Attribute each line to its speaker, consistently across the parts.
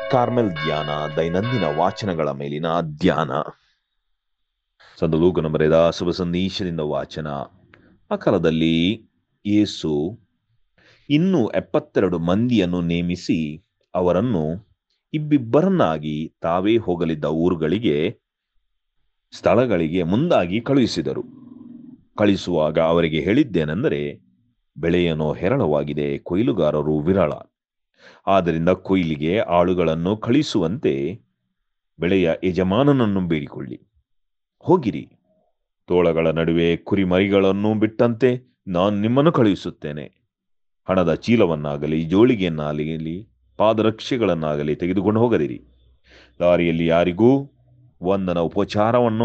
Speaker 1: Carmel ಧ್ಯಾನ, ದೈನಂದಿನ ವಾಚನಗಳ ಮೇಲಿನ ಧ್ಯಾನ. ಸಂತ ಲೂಕನು ಬರೆದ ಶುಭ ಸಂದೇಶದಿಂದ ವಾಚನ. ಆ ಕಾಲದಲ್ಲಿ ಯೇಸು ಇನ್ನೂ 72 ಮಂದಿಯನ್ನು ನೇಮಿಸಿ ಅವರನ್ನು ಇಬ್ಬಿಬ್ಬರನ್ನಾಗಿ ತಾವೇ ಹೋಗಲಿದ್ದ ಊರುಗಳಿಗೆ, ಸ್ಥಳಗಳಿಗೆ ಮುಂದಾಗಿ ಕಳುಹಿಸಿದರು. ಕಳಿಸುವಾಗ ಅವರಿಗೆ ಹೇಳಿದ್ದೇನೆಂದರೆ, ಬೆಳೆಯೇನೋ ಹೇರಳವಾಗಿದೆ, ಕೊಯ್ಲುಗಾರರು ವಿರಳ. ಆದ್ದರಿಂದ ಕೊಯ್ಲಿಗೆ ಆಳುಗಳನ್ನು ಕಳಿಸುವಂತೆ ಬೆಳೆಯ ಯಜಮಾನನನ್ನು ಬೇಡಿಕೊಳ್ಳಿ. ಹೋಗಿರಿ, ತೋಳಗಳ ನಡುವೆ ಕುರಿಮರಿಗಳನ್ನು ಬಿಟ್ಟಂತೆ ನಾನು ನಿಮ್ಮನ್ನು ಕಳುಹಿಸುತ್ತೇನೆ. ಹಣದ ಚೀಲವನ್ನಾಗಲಿ ಜೋಳಿಗೆಯನ್ನಾಗಲಿ ಪಾದರಕ್ಷೆಗಳನ್ನಾಗಲಿ ತೆಗೆದುಕೊಂಡು ಹೋಗದಿರಿ. ದಾರಿಯಲ್ಲಿ ಯಾರಿಗೂ ವಂದನ ಉಪಚಾರವನ್ನು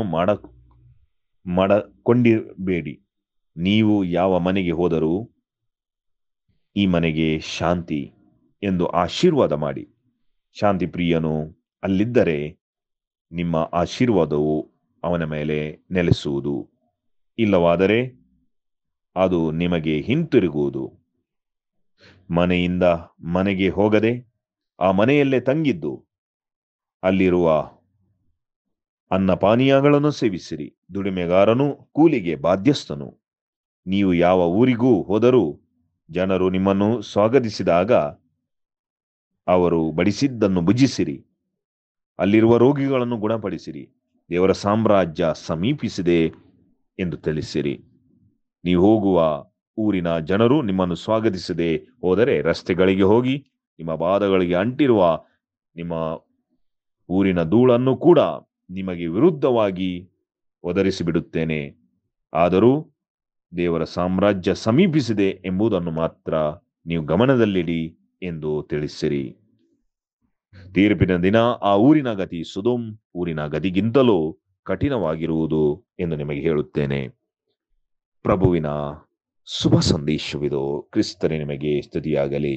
Speaker 1: ಮಾಡಕೊಂಡಿರಬೇಡಿ. ನೀವು ಯಾವ ಮನೆಗೆ ಹೋದರೂ ಈ ಮನೆಗೆ ಶಾಂತಿ ಎಂದು ಆಶೀರ್ವಾದ ಮಾಡಿ. ಶಾಂತಿ ಪ್ರಿಯನು ಅಲ್ಲಿದ್ದರೆ ನಿಮ್ಮ ಆಶೀರ್ವಾದವು ಅವನ ಮೇಲೆ ನೆಲೆಸುವುದು, ಇಲ್ಲವಾದರೆ ಅದು ನಿಮಗೆ ಹಿಂತಿರುಗುವುದು. ಮನೆಯಿಂದ ಮನೆಗೆ ಹೋಗದೆ ಆ ಮನೆಯಲ್ಲೇ ತಂಗಿದ್ದು ಅಲ್ಲಿರುವ ಅನ್ನಪಾನೀಯಗಳನ್ನು ಸೇವಿಸಿರಿ. ದುಡಿಮೆಗಾರನು ಕೂಲಿಗೆ ಬಾಧ್ಯಸ್ಥನು. ನೀವು ಯಾವ ಊರಿಗೂ ಹೋದರೂ ಜನರು ನಿಮ್ಮನ್ನು ಸ್ವಾಗತಿಸಿದಾಗ ಅವರು ಬಡಿಸಿದ್ದನ್ನು ಭುಜಿಸಿರಿ. ಅಲ್ಲಿರುವ ರೋಗಿಗಳನ್ನು ಗುಣಪಡಿಸಿರಿ. ದೇವರ ಸಾಮ್ರಾಜ್ಯ ಸಮೀಪಿಸಿದೆ ಎಂದು ತಿಳಿಸಿರಿ. ನೀವು ಹೋಗುವ ಊರಿನ ಜನರು ನಿಮ್ಮನ್ನು ಸ್ವಾಗತಿಸದೆ ಹೋದರೆ ರಸ್ತೆಗಳಿಗೆ ಹೋಗಿ ನಿಮ್ಮ ಪಾದಗಳಿಗೆ ಅಂಟಿರುವ ನಿಮ್ಮ ಊರಿನ ಧೂಳನ್ನು ಕೂಡ ನಿಮಗೆ ವಿರುದ್ಧವಾಗಿ ಒದರಿಸಿಬಿಡುತ್ತೇನೆ. ಆದರೂ ದೇವರ ಸಾಮ್ರಾಜ್ಯ ಸಮೀಪಿಸಿದೆ ಎಂಬುದನ್ನು ಮಾತ್ರ ನೀವು ಗಮನದಲ್ಲಿಡಿ ಎಂದು ತಿಳಿಸಿರಿ. ತೀರ್ಪಿನ ದಿನ ಆ ಊರಿನ ಗತಿ ಸೊದೋಮ್ ಊರಿನ ಗತಿಗಿಂತಲೂ ಕಠಿಣವಾಗಿರುವುದು ಎಂದು ನಿಮಗೆ ಹೇಳುತ್ತೇನೆ. ಪ್ರಭುವಿನ ಶುಭ ಸಂದೇಶವಿದು. ಕ್ರಿಸ್ತನೇ ನಿಮಗೆ ಸ್ತುತಿಯಾಗಲಿ.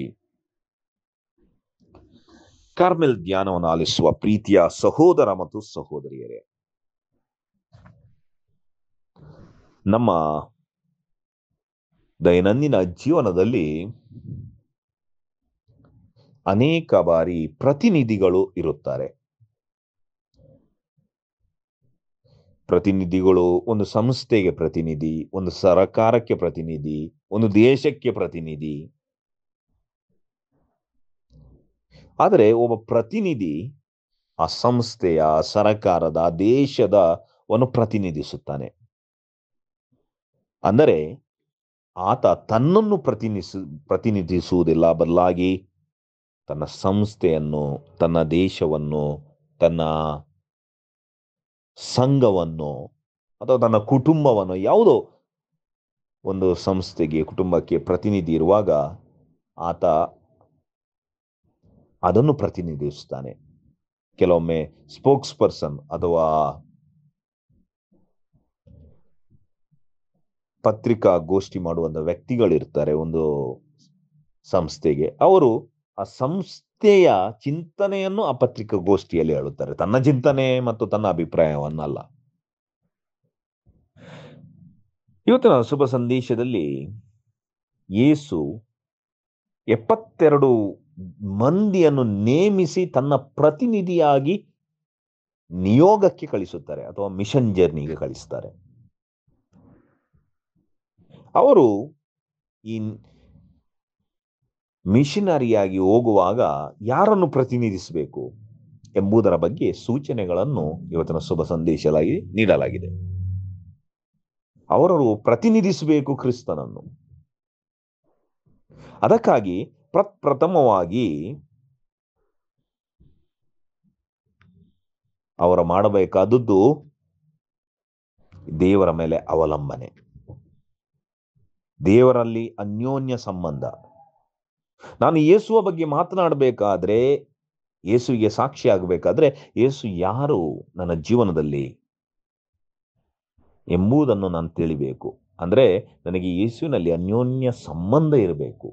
Speaker 1: ಕಾರ್ಮೆಲ್ ಧ್ಯಾನವನ್ನು ಆಲಿಸುವ ಪ್ರೀತಿಯ ಸಹೋದರ ಮತ್ತು ಸಹೋದರಿಯರೇ, ನಮ್ಮ ದೈನಂದಿನ ಜೀವನದಲ್ಲಿ ಅನೇಕ ಬಾರಿ ಪ್ರತಿನಿಧಿಗಳು ಇರುತ್ತಾರೆ. ಪ್ರತಿನಿಧಿಗಳು ಒಂದು ಸಂಸ್ಥೆಗೆ ಪ್ರತಿನಿಧಿ, ಒಂದು ಸರಕಾರಕ್ಕೆ ಪ್ರತಿನಿಧಿ, ಒಂದು ದೇಶಕ್ಕೆ ಪ್ರತಿನಿಧಿ. ಆದರೆ ಒಬ್ಬ ಪ್ರತಿನಿಧಿ ಆ ಸಂಸ್ಥೆಯ, ಸರಕಾರದ, ದೇಶದವನ್ನು ಪ್ರತಿನಿಧಿಸುತ್ತಾನೆ. ಅಂದರೆ ಆತ ತನ್ನನ್ನು ಪ್ರತಿನಿಧಿಸುವುದಿಲ್ಲ, ಬದಲಾಗಿ ತನ್ನ ಸಂಸ್ಥೆಯನ್ನು, ತನ್ನ ದೇಶವನ್ನು, ತನ್ನ ಸಂಘವನ್ನು ಅಥವಾ ತನ್ನ ಕುಟುಂಬವನ್ನು, ಯಾವುದೋ ಒಂದು ಸಂಸ್ಥೆಗೆ, ಕುಟುಂಬಕ್ಕೆ ಪ್ರತಿನಿಧಿ ಇರುವಾಗ ಆತ ಅದನ್ನು ಪ್ರತಿನಿಧಿಸುತ್ತಾನೆ. ಕೆಲವೊಮ್ಮೆ ಸ್ಪೋಕ್ಸ್ ಪರ್ಸನ್ ಅಥವಾ ಪತ್ರಿಕಾಗೋಷ್ಠಿ ಮಾಡುವಂತ ವ್ಯಕ್ತಿಗಳಿರ್ತಾರೆ ಒಂದು ಸಂಸ್ಥೆಗೆ. ಅವರು ಆ ಸಂಸ್ಥೆಯ ಚಿಂತನೆಯನ್ನು ಆ ಪತ್ರಿಕಾಗೋಷ್ಠಿಯಲ್ಲಿ ಹೇಳುತ್ತಾರೆ, ತನ್ನ ಚಿಂತನೆ ಮತ್ತು ತನ್ನ ಅಭಿಪ್ರಾಯವನ್ನಲ್ಲ. ಇವತ್ತಿನ ಶುಭ ಸಂದೇಶದಲ್ಲಿ ಯೇಸು 72 ಮಂದಿಯನ್ನು ನೇಮಿಸಿ ತನ್ನ ಪ್ರತಿನಿಧಿಯಾಗಿ ನಿಯೋಗಕ್ಕೆ ಕಳಿಸುತ್ತಾರೆ ಅಥವಾ ಮಿಷನ್ ಜರ್ನಿಗೆ ಕಳಿಸ್ತಾರೆ. ಅವರು ಈ ಮಿಷನರಿಯಾಗಿ ಹೋಗುವಾಗ ಯಾರನ್ನು ಪ್ರತಿನಿಧಿಸಬೇಕು ಎಂಬುದರ ಬಗ್ಗೆ ಸೂಚನೆಗಳನ್ನು ಇವತ್ತಿನ ಶುಭ ಸಂದೇಶದಲ್ಲಿ ನೀಡಲಾಗಿದೆ. ಅವರು ಪ್ರತಿನಿಧಿಸಬೇಕು ಕ್ರಿಸ್ತನನ್ನು. ಅದಕ್ಕಾಗಿ ಪ್ರಥಮವಾಗಿ ಅವರು ಮಾಡಬೇಕಾದದ್ದು ದೇವರ ಮೇಲೆ ಅವಲಂಬನೆ, ದೇವರಲ್ಲಿ ಅನ್ಯೋನ್ಯ ಸಂಬಂಧ. ನಾನು ಯೇಸುವ ಬಗ್ಗೆ ಮಾತನಾಡಬೇಕಾದ್ರೆ, ಯೇಸುವಿಗೆ ಸಾಕ್ಷಿ ಆಗಬೇಕಾದ್ರೆ, ಯೇಸು ಯಾರು ನನ್ನ ಜೀವನದಲ್ಲಿ ಎಂಬುದನ್ನು ನಾನು ತಿಳಿಬೇಕು. ಅಂದ್ರೆ ನನಗೆ ಯೇಸುವಿನಲ್ಲಿ ಅನ್ಯೋನ್ಯ ಸಂಬಂಧ ಇರಬೇಕು.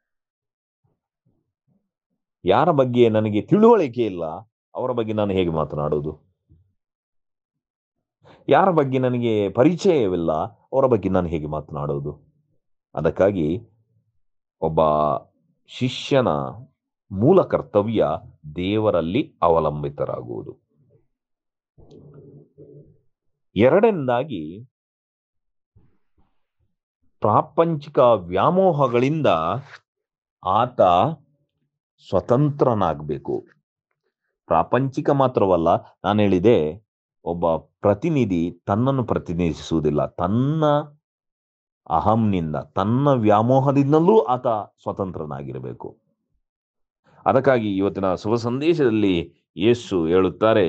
Speaker 1: ಯಾರ ಬಗ್ಗೆ ನನಗೆ ತಿಳುವಳಿಕೆ ಇಲ್ಲ ಅವರ ಬಗ್ಗೆ ನಾನು ಹೇಗೆ ಮಾತನಾಡುವುದು? ಯಾರ ಬಗ್ಗೆ ನನಗೆ ಪರಿಚಯವಿಲ್ಲ ಅವರ ಬಗ್ಗೆ ನಾನು ಹೇಗೆ ಮಾತನಾಡುವುದು? ಅದಕ್ಕಾಗಿ ಒಬ್ಬ ಶಿಷ್ಯನ ಮೂಲ ಕರ್ತವ್ಯ ದೇವರಲ್ಲಿ ಅವಲಂಬಿತರಾಗುವುದು. ಎರಡನೇದಾಗಿ, ಪ್ರಾಪಂಚಿಕ ವ್ಯಾಮೋಹಗಳಿಂದ ಆತ ಸ್ವತಂತ್ರನಾಗಬೇಕು. ಪ್ರಾಪಂಚಿಕ ಮಾತ್ರವಲ್ಲ, ನಾನು ಹೇಳಿದೆ, ಒಬ್ಬ ಪ್ರತಿನಿಧಿ ತನ್ನನ್ನು ಪ್ರತಿನಿಧಿಸುವುದಿಲ್ಲ. ತನ್ನ ಅಹಂನಿಂದ, ತನ್ನ ವ್ಯಾಮೋಹದಿಂದಲೂ ಆತ ಸ್ವತಂತ್ರನಾಗಿರಬೇಕು. ಅದಕ್ಕಾಗಿ ಇವತ್ತಿನ ಶುಭ ಸಂದೇಶದಲ್ಲಿ ಯೇಸು ಹೇಳುತ್ತಾರೆ,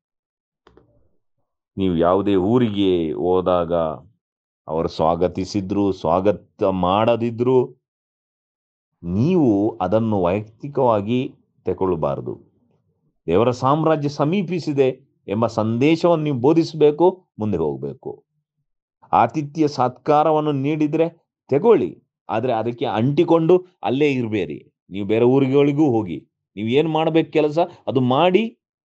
Speaker 1: ನೀವು ಯಾವುದೇ ಊರಿಗೆ ಹೋದಾಗ ಅವರು ಸ್ವಾಗತಿಸಿದ್ರು ಸ್ವಾಗತ ಮಾಡದಿದ್ರು ನೀವು ಅದನ್ನು ವೈಯಕ್ತಿಕವಾಗಿ ತಗೊಳ್ಳಬಾರದು. ದೇವರ ಸಾಮ್ರಾಜ್ಯ ಸಮೀಪಿಸಿದೆ ಎಂಬ ಸಂದೇಶವನ್ನು ನೀವು ಬೋಧಿಸಬೇಕು, ಮುಂದೆ ಹೋಗಬೇಕು. ಆತಿಥ್ಯ ಸತ್ಕಾರವನ್ನು ನೀಡಿದ್ರೆ ತಗೊಳ್ಳಿ, ಆದರೆ ಅದಕ್ಕೆ ಅಂಟಿಕೊಂಡು ಅಲ್ಲೇ ಇರಬೇಡಿ. ನೀವು ಬೇರೆ ಊರುಗಳಿಗೂ ಹೋಗಿ, ನೀವು ಏನು ಮಾಡಬೇಕು ಕೆಲಸ ಅದು ಮಾಡಿ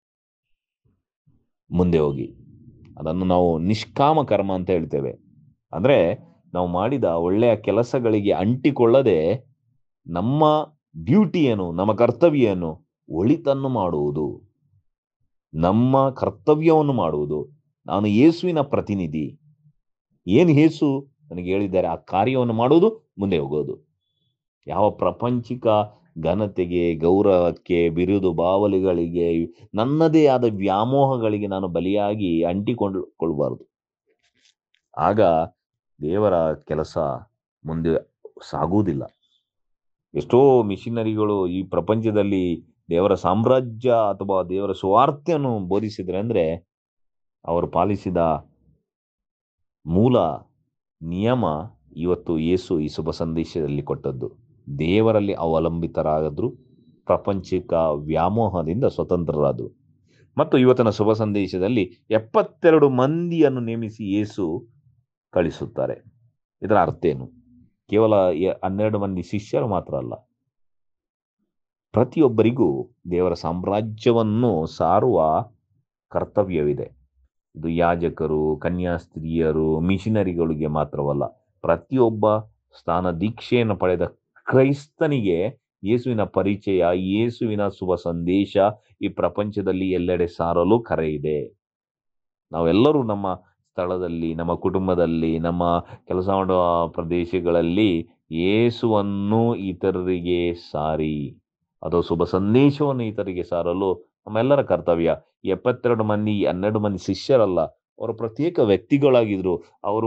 Speaker 1: ಮುಂದೆ ಹೋಗಿ. ಅದನ್ನು ನಾವು ನಿಷ್ಕಾಮ ಕರ್ಮ ಅಂತ ಹೇಳ್ತೇವೆ. ಅಂದ್ರೆ ನಾವು ಮಾಡಿದ ಒಳ್ಳೆಯ ಕೆಲಸಗಳಿಗೆ ಅಂಟಿಕೊಳ್ಳದೆ ನಮ್ಮ ಡ್ಯೂಟಿ ಏನು, ನಮ್ಮ ಕರ್ತವ್ಯ ಏನು, ಒಳಿತನ್ನು ಮಾಡುವುದು, ನಮ್ಮ ಕರ್ತವ್ಯವನ್ನು ಮಾಡುವುದು. ನಾನು ಯೇಸುವಿನ ಪ್ರತಿನಿಧಿ, ಏನು ಯೇಸು ನನಗೆ ಹೇಳಿದ್ದಾರೆ ಆ ಕಾರ್ಯವನ್ನು ಮಾಡುವುದು, ಮುಂದೆ ಹೋಗೋದು. ಯಾವ ಪ್ರಾಪಂಚಿಕ ಘನತೆಗೆ, ಗೌರವಕ್ಕೆ, ಬಿರುದು ಬಾವಲಿಗಳಿಗೆ, ನನ್ನದೇ ಆದ ವ್ಯಾಮೋಹಗಳಿಗೆ ನಾನು ಬಲಿಯಾಗಿ ಅಂಟಿಕೊಳ್ಳಬಾರದು. ಆಗ ದೇವರ ಕೆಲಸ ಮುಂದೆ ಸಾಗುವುದಿಲ್ಲ. ಎಷ್ಟೋ ಮಿಷನರಿಗಳು ಈ ಪ್ರಪಂಚದಲ್ಲಿ ದೇವರ ಸಾಮ್ರಾಜ್ಯ ಅಥವಾ ದೇವರ ಸುವಾರ್ತೆಯನ್ನು ಬೋಧಿಸಿದ್ರೆ ಅಂದ್ರೆ ಅವರು ಪಾಲಿಸಿದ ಮೂಲ ನಿಯಮ ಇವತ್ತು ಯೇಸು ಈ ಶುಭ ಸಂದೇಶದಲ್ಲಿ ಕೊಟ್ಟದ್ದು. ದೇವರಲ್ಲಿ ಅವಲಂಬಿತರಾದ್ರು, ಪ್ರಾಪಂಚಿಕ ವ್ಯಾಮೋಹದಿಂದ ಸ್ವತಂತ್ರರಾದರು. ಮತ್ತು ಇವತ್ತಿನ ಶುಭ ಸಂದೇಶದಲ್ಲಿ 72 ಮಂದಿಯನ್ನು ನೇಮಿಸಿ ಯೇಸು ಕಳಿಸುತ್ತಾರೆ. ಇದರ ಅರ್ಥ ಏನು? ಕೇವಲ 12 ಮಂದಿ ಶಿಷ್ಯರು ಮಾತ್ರ ಅಲ್ಲ, ಪ್ರತಿಯೊಬ್ಬರಿಗೂ ದೇವರ ಸಾಮ್ರಾಜ್ಯವನ್ನು ಸಾರುವ ಕರ್ತವ್ಯವಿದೆ. ಇದು ಯಾಜಕರು, ಕನ್ಯಾಸ್ತ್ರೀಯರು, ಮಿಷನರಿಗಳಿಗೆ ಮಾತ್ರವಲ್ಲ, ಪ್ರತಿಯೊಬ್ಬ ಸ್ಥಾನ ದೀಕ್ಷೆಯನ್ನು ಪಡೆದ ಕ್ರೈಸ್ತನಿಗೆ ಯೇಸುವಿನ ಪರಿಚಯ, ಯೇಸುವಿನ ಶುಭ ಸಂದೇಶ ಈ ಪ್ರಪಂಚದಲ್ಲಿ ಎಲ್ಲೆಡೆ ಸಾರಲು ಕರೆ ಇದೆ. ನಾವೆಲ್ಲರೂ ನಮ್ಮ ಸ್ಥಳದಲ್ಲಿ, ನಮ್ಮ ಕುಟುಂಬದಲ್ಲಿ, ನಮ್ಮ ಕೆಲಸ ಮಾಡುವ ಪ್ರದೇಶಗಳಲ್ಲಿ ಯೇಸುವನ್ನು ಇತರರಿಗೆ ಸಾರಿ, ಅದು ಶುಭ ಸಂದೇಶವನ್ನು ಇತರರಿಗೆ ಸಾರಲು ನಮ್ಮೆಲ್ಲರ ಕರ್ತವ್ಯ. 72 ಮಂದಿ 12 ಮಂದಿ ಶಿಷ್ಯರಲ್ಲ, ಅವರು ಪ್ರತ್ಯೇಕ ವ್ಯಕ್ತಿಗಳಾಗಿದ್ರು. ಅವರು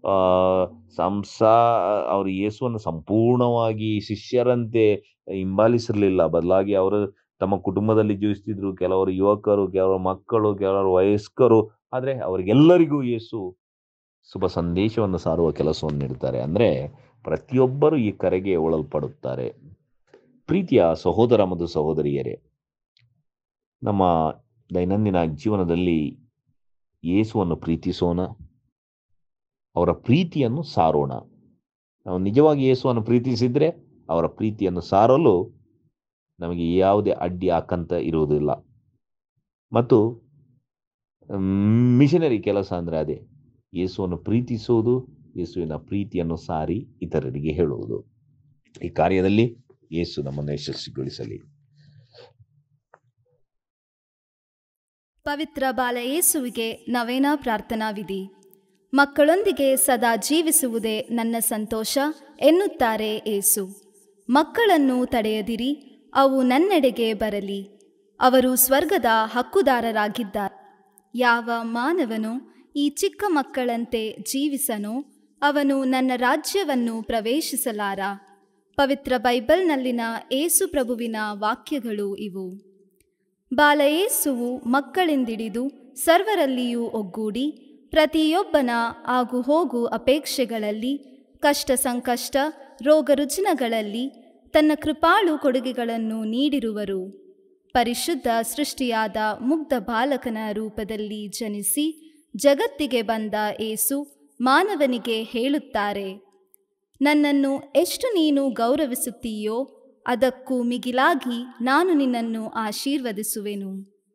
Speaker 1: ಅವರು ಯೇಸುವನ್ನು ಸಂಪೂರ್ಣವಾಗಿ ಶಿಷ್ಯರಂತೆ ಹಿಂಬಾಲಿಸಿರಲಿಲ್ಲ. ಬದಲಾಗಿ ಅವರು ತಮ್ಮ ಕುಟುಂಬದಲ್ಲಿ ಜೀವಿಸ್ತಿದ್ರು. ಕೆಲವರು ಯುವಕರು, ಕೆಲವರು ಮಕ್ಕಳು, ಕೆಲವರು ವಯಸ್ಕರು. ಆದರೆ ಅವರಿಗೆಲ್ಲರಿಗೂ ಯೇಸು ಶುಭ ಸಂದೇಶವನ್ನು ಸಾರುವ ಕೆಲಸವನ್ನು ನೀಡುತ್ತಾರೆ. ಅಂದರೆ ಪ್ರತಿಯೊಬ್ಬರು ಈ ಕರೆಗೆ ಒಳಪಡುತ್ತಾರೆ. ಪ್ರೀತಿಯ ಸಹೋದರ ಮತ್ತು ಸಹೋದರಿಯರೇ, ನಮ್ಮ ದೈನಂದಿನ ಜೀವನದಲ್ಲಿ ಯೇಸುವನ್ನು ಪ್ರೀತಿಸೋಣ, ಅವರ ಪ್ರೀತಿಯನ್ನು ಸಾರೋಣ. ನಾವು ನಿಜವಾಗಿ ಯೇಸುವನ್ನು ಪ್ರೀತಿಸಿದ್ರೆ ಅವರ ಪ್ರೀತಿಯನ್ನು ಸಾರಲು ನಮಗೆ ಯಾವುದೇ ಅಡ್ಡಿ ಆಕಂತ ಇರುವುದಿಲ್ಲ. ಮತ್ತು ಮಿಷನರಿ ಕೆಲಸ ಅಂದರೆ ಅದೇ, ಯೇಸುವನ್ನು ಪ್ರೀತಿಸುವುದು, ಯೇಸುವಿನ ಪ್ರೀತಿಯನ್ನು ಸಾರಿ ಇತರರಿಗೆ ಹೇಳುವುದು. ಈ ಕಾರ್ಯದಲ್ಲಿ ಯೇಸು ನಮ್ಮನ್ನು ಯಶಸ್ವಿಗೊಳಿಸಲಿ.
Speaker 2: ಪವಿತ್ರ ಬಾಲ ಯೇಸುವಿಗೆ ನವೇನ ಪ್ರಾರ್ಥನಾ ವಿಧಿ. ಮಕ್ಕಳೊಂದಿಗೆ ಸದಾ ಜೀವಿಸುವುದೇ ನನ್ನ ಸಂತೋಷ ಎನ್ನುತ್ತಾರೆ ಯೇಸು. ಮಕ್ಕಳನ್ನು ತಡೆಯದಿರಿ, ಅವು ನನ್ನೆಡೆಗೆ ಬರಲಿ. ಅವರು ಸ್ವರ್ಗದ ಹಕ್ಕುದಾರರಾಗಿದ್ದಾರೆ. ಯಾವ ಮಾನವನು ಈ ಚಿಕ್ಕ ಮಕ್ಕಳಂತೆ ಜೀವಿಸನೋ ಅವನು ನನ್ನ ರಾಜ್ಯವನ್ನು ಪ್ರವೇಶಿಸಲಾರ. ಪವಿತ್ರ ಬೈಬಲ್ನಲ್ಲಿನ ಯೇಸು ಪ್ರಭುವಿನ ವಾಕ್ಯಗಳು ಇವು. ಬಾಲ ಯೇಸುವು ಮಕ್ಕಳಿಂದಿಡಿದು ಸರ್ವರಲ್ಲಿಯೂ ಒಗ್ಗೂಡಿ ಪ್ರತಿಯೊಬ್ಬನ ಆಗು ಹೋಗು ಅಪೇಕ್ಷೆಗಳಲ್ಲಿ, ಕಷ್ಟ ಸಂಕಷ್ಟ, ರೋಗ ರುಜಿನಗಳಲ್ಲಿ ತನ್ನ ಕೃಪಾಳು ಕೊಡುಗೆಗಳನ್ನು ನೀಡಿರುವರು. ಪರಿಶುದ್ಧ ಸೃಷ್ಟಿಯಾದ ಮುಗ್ಧ ಬಾಲಕನ ರೂಪದಲ್ಲಿ ಜನಿಸಿ ಜಗತ್ತಿಗೆ ಬಂದ ಯೇಸು ಮಾನವನಿಗೆ ಹೇಳುತ್ತಾರೆ, ನನ್ನನ್ನು ಎಷ್ಟು ನೀನು ಗೌರವಿಸುತ್ತೀಯೋ ಅದಕ್ಕೂ ಮಿಗಿಲಾಗಿ ನಾನು ನಿನ್ನನ್ನು ಆಶೀರ್ವದಿಸುವೆನು.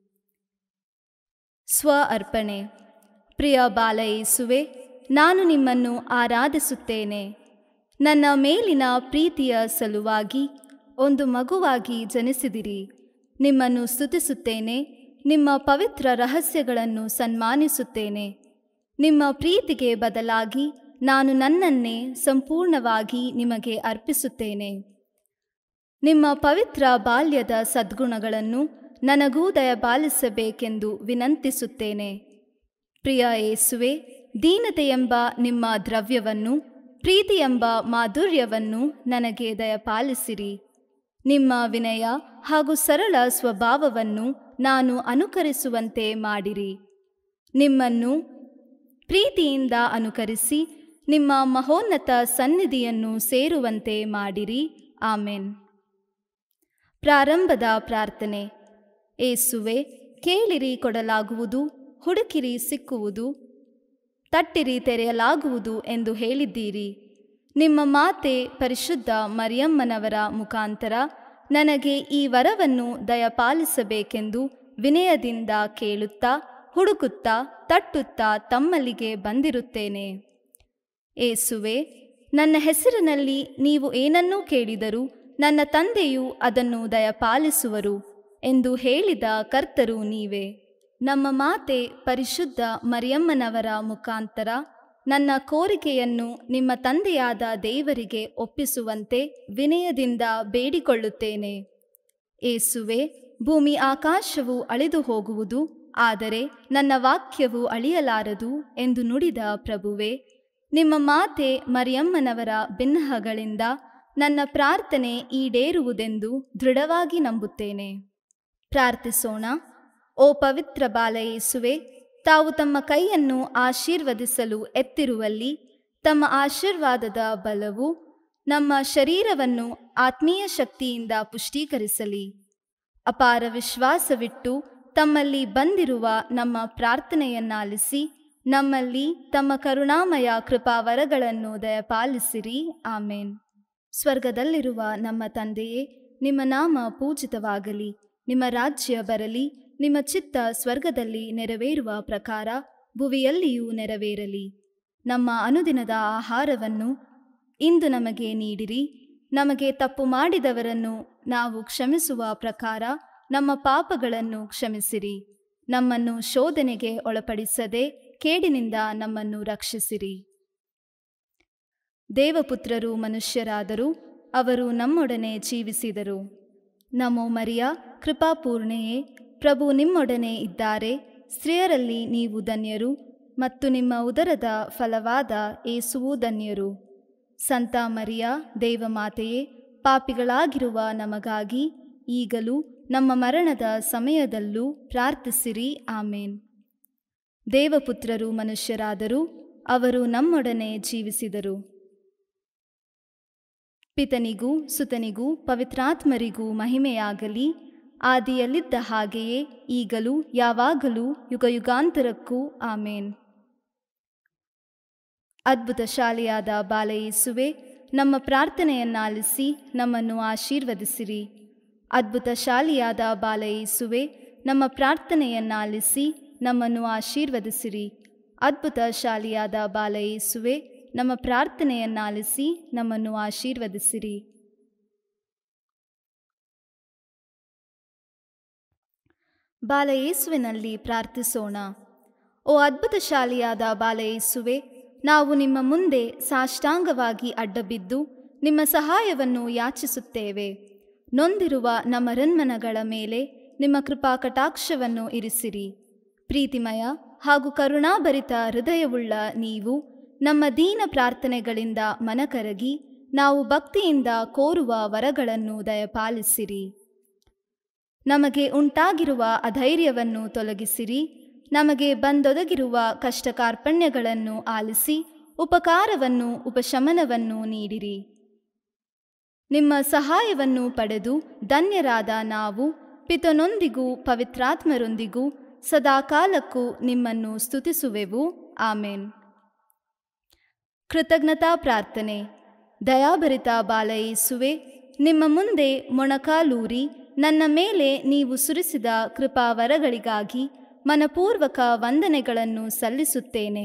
Speaker 2: ಸ್ವ ಅರ್ಪಣೆ. ಪ್ರಿಯ ಬಾಲ ಯೇಸುವೆ, ನಾನು ನಿಮ್ಮನ್ನು ಆರಾಧಿಸುತ್ತೇನೆ. ನನ್ನ ಮೇಲಿನ ಪ್ರೀತಿಯ ಸಲುವಾಗಿ ಒಂದು ಮಗುವಾಗಿ ಜನಿಸಿದಿರಿ. ನಿಮ್ಮನ್ನು ಸ್ತುತಿಸುತ್ತೇನೆ, ನಿಮ್ಮ ಪವಿತ್ರ ರಹಸ್ಯಗಳನ್ನು ಸನ್ಮಾನಿಸುತ್ತೇನೆ. ನಿಮ್ಮ ಪ್ರೀತಿಗೆ ಬದಲಾಗಿ ನಾನು ನನ್ನನ್ನೇ ಸಂಪೂರ್ಣವಾಗಿ ನಿಮಗೆ ಅರ್ಪಿಸುತ್ತೇನೆ. ನಿಮ್ಮ ಪವಿತ್ರ ಬಾಲ್ಯದ ಸದ್ಗುಣಗಳನ್ನು ನನಗೂ ದಯಪಾಲಿಸಬೇಕೆಂದು ವಿನಂತಿಸುತ್ತೇನೆ. ಪ್ರಿಯ ಯೇಸುವೆ, ದೀನತೆಯೆಂಬ ನಿಮ್ಮ ದ್ರವ್ಯವನ್ನು, ಪ್ರೀತಿಯೆಂಬ ಮಾಧುರ್ಯವನ್ನು ನನಗೆ ದಯಪಾಲಿಸಿರಿ. ನಿಮ್ಮ ವಿನಯ ಹಾಗೂ ಸರಳ ಸ್ವಭಾವವನ್ನು ನಾನು ಅನುಕರಿಸುವಂತೆ ಮಾಡಿರಿ. ನಿಮ್ಮನ್ನು ಪ್ರೀತಿಯಿಂದ ಅನುಕರಿಸಿ ನಿಮ್ಮ ಮಹೋನ್ನತ ಸನ್ನಿಧಿಯನ್ನು ಸೇರುವಂತೆ ಮಾಡಿರಿ. ಆಮೆನ್. ಪ್ರಾರಂಭದ ಪ್ರಾರ್ಥನೆ. ಯೇಸುವೆ, ಕೇಳಿರಿ ಕೊಡಲಾಗುವುದು, ಹುಡುಕಿರಿ ಸಿಕ್ಕುವುದು, ತಟ್ಟಿರಿ ತೆರೆಯಲಾಗುವುದು ಎಂದು ಹೇಳಿದ್ದೀರಿ. ನಿಮ್ಮ ಮಾತೆ ಪರಿಶುದ್ಧ ಮರಿಯಮ್ಮನವರ ಮುಖಾಂತರ ನನಗೆ ಈ ವರವನ್ನು ದಯಪಾಲಿಸಬೇಕೆಂದು ವಿನಯದಿಂದ ಕೇಳುತ್ತಾ, ಹುಡುಕುತ್ತಾ, ತಟ್ಟುತ್ತಾ ತಮ್ಮಲ್ಲಿಗೆ ಬಂದಿರುತ್ತೇನೆ. ಯೇಸುವೆ, ನನ್ನ ಹೆಸರಿನಲ್ಲಿ ನೀವು ಏನನ್ನೂ ಕೇಳಿದರೂ ನನ್ನ ತಂದೆಯು ಅದನ್ನು ದಯಪಾಲಿಸುವರು ಎಂದು ಹೇಳಿದ ಕರ್ತರು ನೀವೇ. ನಮ್ಮ ಮಾತೆ ಪರಿಶುದ್ಧ ಮರಿಯಮ್ಮನವರ ಮುಖಾಂತರ ನನ್ನ ಕೋರಿಕೆಯನ್ನು ನಿಮ್ಮ ತಂದೆಯಾದ ದೇವರಿಗೆ ಒಪ್ಪಿಸುವಂತೆ ವಿನಯದಿಂದ ಬೇಡಿಕೊಳ್ಳುತ್ತೇನೆ. ಯೇಸುವೆ, ಭೂಮಿ ಆಕಾಶವು ಅಳಿದು ಹೋಗುವುದು, ಆದರೆ ನನ್ನ ವಾಕ್ಯವು ಅಳಿಯಲಾರದು ಎಂದು ನುಡಿದ ಪ್ರಭುವೆ, ನಿಮ್ಮ ಮಾತೆ ಮರಿಯಮ್ಮನವರ ಬಿನ್ನಹಗಳಿಂದ ನನ್ನ ಪ್ರಾರ್ಥನೆ ಈಡೇರುವುದೆಂದು ದೃಢವಾಗಿ ನಂಬುತ್ತೇನೆ. ಪ್ರಾರ್ಥಿಸೋಣ. ಓ ಪವಿತ್ರ ಬಾಲ ಯೇಸುವೆ, ತಾವು ತಮ್ಮ ಕೈಯನ್ನು ಆಶೀರ್ವದಿಸಲು ಎತ್ತಿರುವಲ್ಲಿ ತಮ್ಮ ಆಶೀರ್ವಾದದ ಬಲವು ನಮ್ಮ ಶರೀರವನ್ನು ಆತ್ಮೀಯ ಶಕ್ತಿಯಿಂದ ಪುಷ್ಟೀಕರಿಸಲಿ. ಅಪಾರ ವಿಶ್ವಾಸವಿಟ್ಟು ತಮ್ಮಲ್ಲಿ ಬಂದಿರುವ ನಮ್ಮ ಪ್ರಾರ್ಥನೆಯನ್ನಾಲಿಸಿ ನಮ್ಮಲ್ಲಿ ತಮ್ಮ ಕರುಣಾಮಯ ಕೃಪಾವರಗಳನ್ನು ದಯಪಾಲಿಸಿರಿ. ಆಮೇನ್. ಸ್ವರ್ಗದಲ್ಲಿರುವ ನಮ್ಮ ತಂದೆಯೇ, ನಿಮ್ಮ ನಾಮ ಪೂಜಿತವಾಗಲಿ, ನಿಮ್ಮ ರಾಜ್ಯ ಬರಲಿ, ನಿಮ್ಮ ಚಿತ್ತ ಸ್ವರ್ಗದಲ್ಲಿ ನೆರವೇರುವ ಪ್ರಕಾರ ಭುವಿಯಲ್ಲಿಯೂ ನೆರವೇರಲಿ. ನಮ್ಮ ಅನುದಿನದ ಆಹಾರವನ್ನು ಇಂದು ನಮಗೆ ನೀಡಿರಿ. ನಮಗೆ ತಪ್ಪು ಮಾಡಿದವರನ್ನು ನಾವು ಕ್ಷಮಿಸುವ ಪ್ರಕಾರ ನಮ್ಮ ಪಾಪಗಳನ್ನು ಕ್ಷಮಿಸಿರಿ. ನಮ್ಮನ್ನು ಶೋಧನೆಗೆ ಒಳಪಡಿಸದೆ ಕೇಡಿನಿಂದ ನಮ್ಮನ್ನು ರಕ್ಷಿಸಿರಿ. ದೇವಪುತ್ರರು ಮನುಷ್ಯರಾದರು, ಅವರು ನಮ್ಮೊಡನೆ ಜೀವಿಸಿದರು. ನಮೋ ಮರಿಯ, ಕೃಪಾಪೂರ್ಣೆಯೇ, ಪ್ರಭು ನಿಮ್ಮೊಡನೆ ಇದ್ದಾರೆ. ಸ್ತ್ರೀಯರಲ್ಲಿ ನೀವು ಧನ್ಯರು, ಮತ್ತು ನಿಮ್ಮ ಉದರದ ಫಲವಾದ ಯೇಸುವೂ ಧನ್ಯರು. ಸಂತ ಮರಿಯ, ದೇವಮಾತೆಯೇ, ಪಾಪಿಗಳಾಗಿರುವ ನಮಗಾಗಿ ಈಗಲೂ ನಮ್ಮ ಮರಣದ ಸಮಯದಲ್ಲೂ ಪ್ರಾರ್ಥಿಸಿರಿ. ಆಮೇನ್. ದೇವಪುತ್ರರು ಮನುಷ್ಯರಾದರು, ಅವರು ನಮ್ಮೊಡನೆ ಜೀವಿಸಿದರು. ಪಿತನಿಗೂ ಸುತನಿಗೂ ಪವಿತ್ರಾತ್ಮರಿಗೂ ಮಹಿಮೆಯಾಗಲಿ, ಆದಿಯಲ್ಲಿದ್ದ ಹಾಗೆಯೇ ಈಗಲೂ ಯಾವಾಗಲೂ ಯುಗಯುಗಾಂತರಕ್ಕೂ. ಆಮೇನ್. ಅದ್ಭುತ ಶಾಲೆಯಾದ ಬಾಲ ಯೇಸುವೆ, ನಮ್ಮ ಪ್ರಾರ್ಥನೆಯನ್ನಾಲಿಸಿ ನಮ್ಮನ್ನು ಆಶೀರ್ವದಿಸಿರಿ. ಅದ್ಭುತ ಶಾಲೆಯಾದ ಬಾಲ ಯೇಸುವೆ, ನಮ್ಮ ಪ್ರಾರ್ಥನೆಯನ್ನಾಲಿಸಿ ನಮ್ಮನ್ನು ಆಶೀರ್ವದಿಸಿರಿ. ಅದ್ಭುತ ಶಾಲೆಯಾದ ಬಾಲ ಯೇಸುವೆ, ನಮ್ಮ ಪ್ರಾರ್ಥನೆಯನ್ನಾಲಿಸಿ ನಮ್ಮನ್ನು ಆಶೀರ್ವದಿಸಿರಿ. ಬಾಲ ಯೇಸುವಿನಲ್ಲಿ ಪ್ರಾರ್ಥಿಸೋಣ. ಓ ಅದ್ಭುತ ಶಾಲೆಯಾದ ಬಾಲ ಯೇಸುವೆ, ನಾವು ನಿಮ್ಮ ಮುಂದೆ ಸಾಷ್ಟಾಂಗವಾಗಿ ಅಡ್ಡಬಿದ್ದು ನಿಮ್ಮ ಸಹಾಯವನ್ನು ಯಾಚಿಸುತ್ತೇವೆ. ನೊಂದಿರುವ ನಮ್ಮ ರನ್ಮನಗಳ ಮೇಲೆ ನಿಮ್ಮ ಕೃಪಾ ಕಟಾಕ್ಷವನ್ನು ಇರಿಸಿರಿ. ಪ್ರೀತಿಮಯ ಹಾಗೂ ಕರುಣಾಭರಿತ ಹೃದಯವುಳ್ಳ ನೀವು ನಮ್ಮ ದೀನ ಪ್ರಾರ್ಥನೆಗಳಿಂದ ಮನಕರಗಿ ನಾವು ಭಕ್ತಿಯಿಂದ ಕೋರುವ ವರಗಳನ್ನು ದಯಪಾಲಿಸಿರಿ. ನಮಗೆ ಉಂಟಾಗಿರುವ ಅಧೈರ್ಯವನ್ನು ತೊಲಗಿಸಿರಿ. ನಮಗೆ ಬಂದೊದಗಿರುವ ಕಷ್ಟ ಕಾರ್ಪಣ್ಯಗಳನ್ನು ಆಲಿಸಿ ಉಪಕಾರವನ್ನು ಉಪಶಮನವನ್ನು ನೀಡಿರಿ. ನಿಮ್ಮ ಸಹಾಯವನ್ನು ಪಡೆದು ಧನ್ಯರಾದ ನಾವು ಪಿತನೊಂದಿಗೂ ಪವಿತ್ರಾತ್ಮರೊಂದಿಗೂ ಸದಾಕಾಲಕ್ಕೂ ನಿಮ್ಮನ್ನು ಸ್ತುತಿಸುವೆವು. ಆಮೇನ್. ಕೃತಜ್ಞತಾ ಪ್ರಾರ್ಥನೆ. ದಯಾಭರಿತ ಬಾಲ ಯೇಸುವೆ, ನಿಮ್ಮ ಮುಂದೆ ಮೊಣಕಾಲೂರಿ ನನ್ನ ಮೇಲೆ ನೀವು ಸುರಿಸಿದ ಕೃಪಾವರಗಳಿಗಾಗಿ ಮನಪೂರ್ವಕ ವಂದನೆಗಳನ್ನು ಸಲ್ಲಿಸುತ್ತೇನೆ.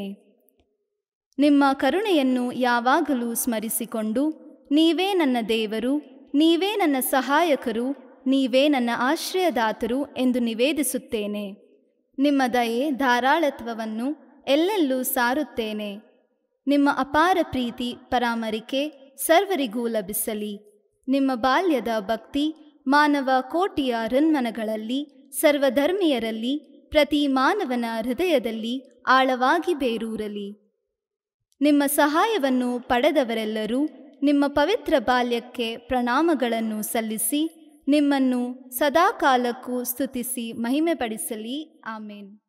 Speaker 2: ನಿಮ್ಮ ಕರುಣೆಯನ್ನು ಯಾವಾಗಲೂ ಸ್ಮರಿಸಿಕೊಂಡು ನೀವೇ ನನ್ನ ದೇವರು, ನೀವೇ ನನ್ನ ಸಹಾಯಕರು, ನೀವೇ ನನ್ನ ಆಶ್ರಯದಾತರು ಎಂದು ನಿವೇದಿಸುತ್ತೇನೆ. ನಿಮ್ಮ ದಯೆ ಧಾರಾಳತ್ವವನ್ನು ಎಲ್ಲೆಲ್ಲೂ ಸಾರುತ್ತೇನೆ. ನಿಮ್ಮ ಅಪಾರ ಪ್ರೀತಿ ಪರಾಮರಿಕೆ ಸರ್ವರಿಗೂ ಲಭಿಸಲಿ. ನಿಮ್ಮ ಬಾಲ್ಯದ ಭಕ್ತಿ ಮಾನವ ಕೋಟಿಯ ಹೃನ್ಮನಗಳಲ್ಲಿ, ಸರ್ವಧರ್ಮೀಯರಲ್ಲಿ, ಪ್ರತಿ ಮಾನವನ ಹೃದಯದಲ್ಲಿ ಆಳವಾಗಿ ಬೇರೂರಲಿ. ನಿಮ್ಮ ಸಹಾಯವನ್ನು ಪಡೆದವರೆಲ್ಲರೂ ನಿಮ್ಮ ಪವಿತ್ರ ಬಾಲ್ಯಕ್ಕೆ ಪ್ರಣಾಮಗಳನ್ನು ಸಲ್ಲಿಸಿ ನಿಮ್ಮನ್ನು ಸದಾಕಾಲಕ್ಕೂ ಸ್ತುತಿಸಿ ಮಹಿಮೆಪಡಿಸಲಿ. ಆಮೇನ್.